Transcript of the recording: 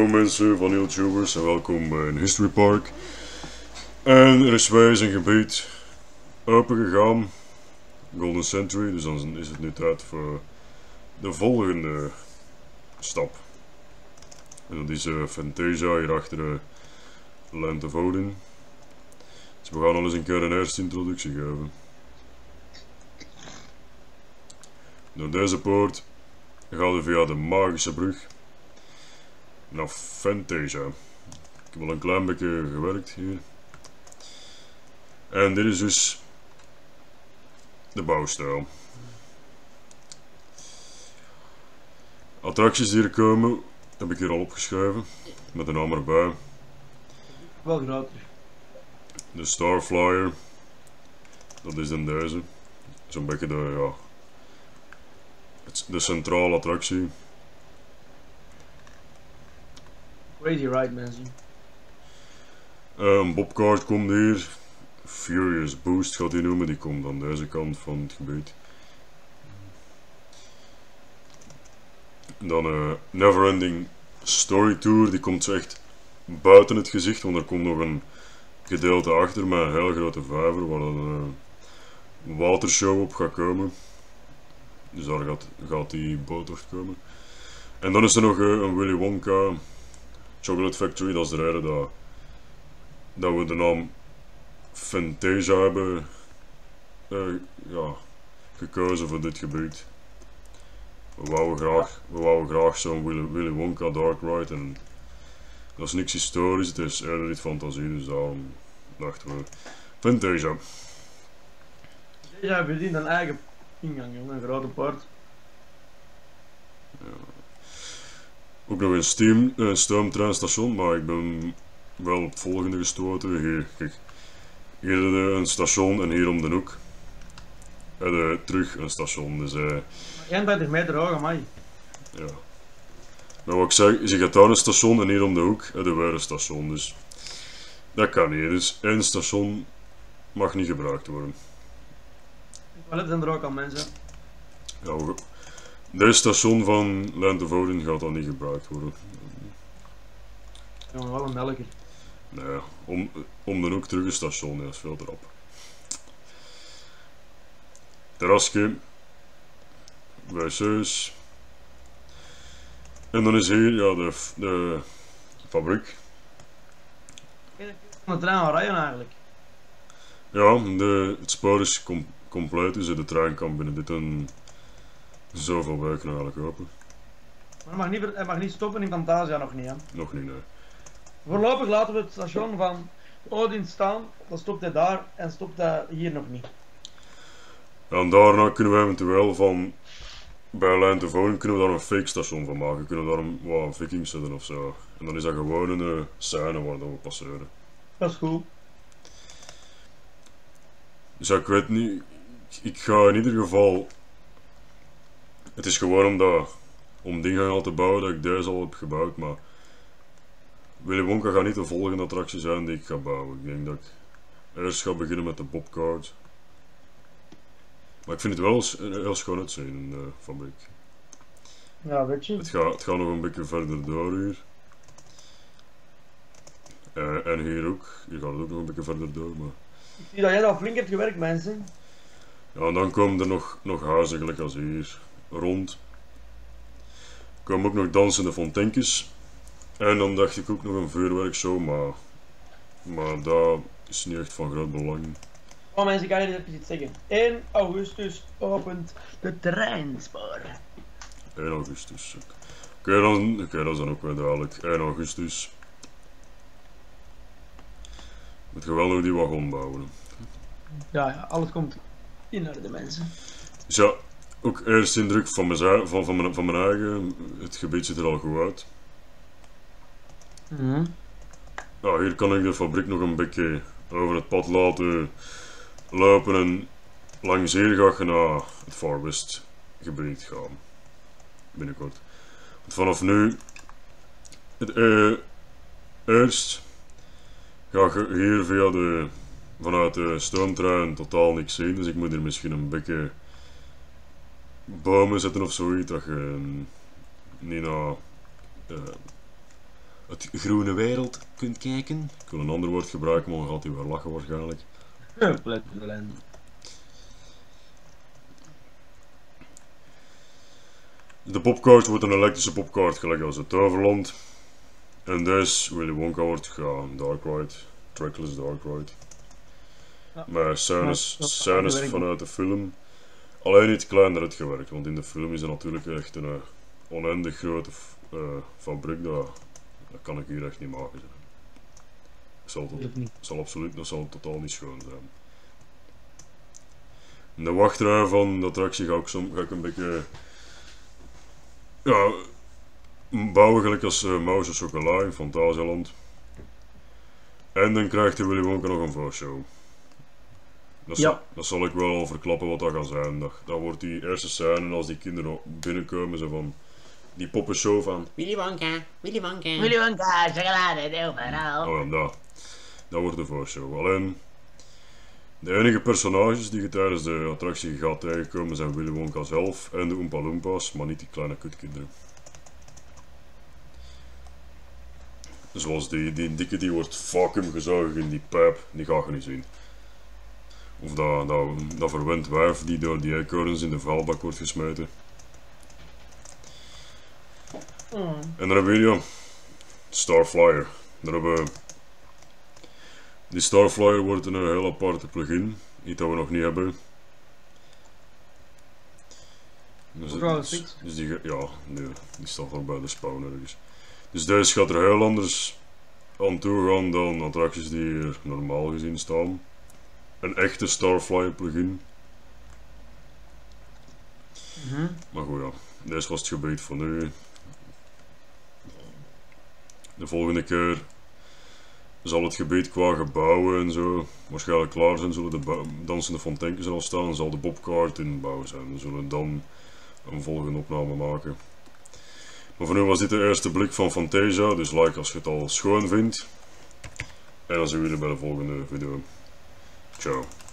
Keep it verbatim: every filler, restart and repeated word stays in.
Hallo mensen van YouTubers en welkom in History Park. En er is wijs een gebied open gegaan, Golden Century, dus dan is het nu tijd voor de volgende stap. En dat is uh, Fantasia hier achter de Land of Odin. Dus we gaan al eens een keer een eerste introductie geven. Door deze poort gaan we via de magische brug naar Fantasia. Ik heb al een klein beetje gewerkt hier. En dit is dus de bouwstijl. Attracties die er komen heb ik hier al opgeschreven met de naam erbij. Wel groter. De Starflyer, dat is dan deze. Zo'n beetje de, ja, de centrale attractie. Crazy ride, mensen. Uh, een bobcard komt hier. Furious Boost gaat die noemen, die komt aan deze kant van het gebied. Dan een uh, Neverending Story Tour, die komt zo echt buiten het gezicht, want er komt nog een gedeelte achter met een heel grote vijver waar een uh, watershow op gaat komen. Dus daar gaat, gaat die boottocht komen. En dan is er nog uh, een Willy Wonka Chocolate Factory, dat is de reden dat, dat we de naam Fantasia hebben uh, ja, gekozen voor dit gebied. We wouden graag, we wouden graag zo'n Willy, Willy Wonka Dark Ride en dat is niks historisch, het is eerder iets fantasie, dus daarom dachten we Fantasia. Deze verdient een eigen ingang, jongen, een grote poort. Ja. Ook nog een steam, uh, stoomtreinstation, maar ik ben wel op het volgende gestoten. Hier, kijk. Hier een station en hier om de hoek. En uh, terug een station, dus uh, eenendertig meter hoog, amai. ja. Maar wat ik zeg, is je gaat daar een station en hier om de hoek en de weer een station, dus dat kan niet. Dus één station mag niet gebruikt worden. De toiletten zijn er ook al, mensen. Ja, we, deze station van Land of Odin gaat dan niet gebruikt worden. Jongen, wel een melker. Nee, om, om de hoek terug een station, dat is veel te rap. Terrasje, wc's. En dan is hier ja, de, de fabriek. Van de trein al rijden eigenlijk. Ja, de, het spoor is com compleet, dus de trein kan binnen dit en zoveel weken eigenlijk open. Maar hij mag niet, hij mag niet stoppen in Fantasia, nog niet, hè. Nog niet, nee. Voorlopig laten we het station van Odin staan, dan stopt hij daar en stopt hij hier nog niet. Ja, en daarna kunnen we eventueel van bij Land of Odin kunnen we daar een fake station van maken. Kunnen we daar een wow, vikings zetten of zo. En dan is dat gewoon een uh, scène waar we passeren. Dat is goed. Dus ja, ik weet niet, ik ga in ieder geval, het is gewoon om, dat, om dingen al te bouwen dat ik deze al heb gebouwd, maar Willy Wonka gaat niet de volgende attractie zijn die ik ga bouwen. Ik denk dat ik eerst ga beginnen met de bobcard. Maar ik vind het wel heel schoon uitzien in de fabriek. Ja, weet je. Het gaat, het gaat nog een beetje verder door hier. Uh, en hier ook, hier gaat het ook nog een beetje verder door, maar... Ik zie dat jij al flink hebt gewerkt, mensen. Ja, en dan komen er nog, nog huizen gelijk als hier rond. Er komen ook nog dansende fonteintjes. En dan dacht ik ook nog een vuurwerkshow, maar, maar dat is niet echt van groot belang. Oh mensen, ik kan jullie even iets zeggen. één augustus opent de treinspoor. één augustus. Oké, okay, dan, okay, dat is dan ook weer duidelijk. één augustus. Moet je wel nog die wagon bouwen. Ja, ja, alles komt in orde, mensen. Dus ja, ook eerst indruk van mijn, van, van, mijn, van mijn eigen. Het gebied ziet er al goed uit. Mm-hmm. Ja, hier kan ik de fabriek nog een beetje over het pad laten lopen en langs hier ga je naar het Far West gebied gaan. Binnenkort. Want vanaf nu, het, eh, eerst ga je hier via de, vanuit de stoomtrein totaal niks zien, dus ik moet hier misschien een beetje bomen zetten of zoiets, dat je niet naar uh, het groene wereld kunt kijken. Ik wil een ander woord gebruiken, maar dan gaat hij weer lachen waarschijnlijk. De popkaart wordt een elektrische popkaart gelijk als het Toverland. En deze, Willy Wonka wordt, ja, Dark Ride, Trackless Dark Ride. Ja. Met scènes, Ja, dat is scènes uitgewerkt. vanuit de film. Alleen iets kleiner uitgewerkt, want in de film is het natuurlijk echt een uh, oneindig grote uh, fabriek. Dat, dat kan ik hier echt niet maken. Zeg. Dat zal, tot, zal absoluut, dat zal totaal niet schoon zijn. In de wachtrij van de attractie ga ik, som, ga ik een beetje ja, bouwen gelijk als uh, Mouse of Chocola in Fantasialand. En dan krijgt de Willy Wonka nog een voorshow. Dat, Ja. zal, dat zal ik wel al verklappen wat dat gaat zijn. Dat, dat wordt die eerste scène als die kinderen binnenkomen, zo van die poppenshow van Willy Wonka, Willy Wonka. Willy Wonka, chocolade, overal. oh ja, dat. Dat wordt de voorshow. Alleen de enige personages die je tijdens de attractie gaat tegenkomen zijn Willy Wonka zelf en de Oompa Loompas, maar niet die kleine kutkinderen. Zoals die, die dikke die wordt vacuüm gezogen in die pijp, die ga je niet zien. Of dat, dat, dat verwend wijf die door die eekhoorns in de vuilbak wordt gesmeten. Mm. En dan hebben we hier, ja, Starflyer. Daar hebben we... Die Starflyer wordt een heel aparte plugin, iets dat we nog niet hebben. Dus, Mevrouw dus, Fix. dus die, ja, nee, die staat nog bij de spawn ergens. Dus deze gaat er heel anders aan toe gaan dan attracties die hier normaal gezien staan. Een echte Starflyer plugin. Mhm. Maar goed ja, deze was het gebied voor nu. De volgende keer zal het gebied qua gebouwen en zo waarschijnlijk klaar zijn. Zullen de dansende fonteintjes al staan en zal de bobcart in bouw zijn. We zullen dan een volgende opname maken. Maar voor nu was dit de eerste blik van Fantasia, dus like als je het al schoon vindt. En dan zien we jullie bij de volgende video. Ciao.